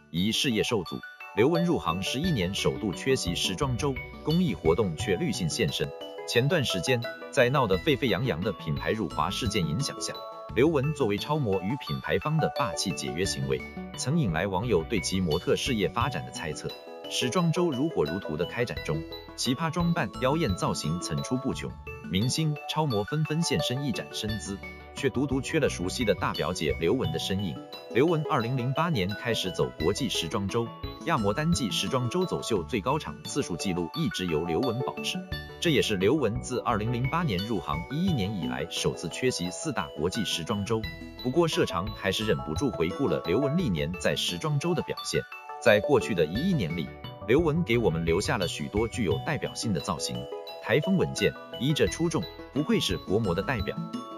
疑事业受阻。刘雯入行11年，首度缺席时装周，公益活动却屡性现身。前段时间，在闹得沸沸扬扬的品牌辱华事件影响下，刘雯作为超模与品牌方的霸气解约行为，曾引来网友对其模特事业发展的猜测。时装周如火如荼的开展中，奇葩装扮、妖艳造型层出不穷，明星、超模纷纷现身一展身姿，却独缺了熟悉的大表姐刘雯的身影。刘雯2008年开始走国际时装周，亚模单季时装周走秀最高场次数纪录一直由刘雯保持，这也是刘雯自2008年入行11年以来首次缺席4大国际时装周。不过社长还是忍不住回顾了刘雯历年在时装周的表现。在过去的11年里，刘雯给我们留下了许多具有代表性的造型，台风稳健，衣着出众，不愧是国模的代表。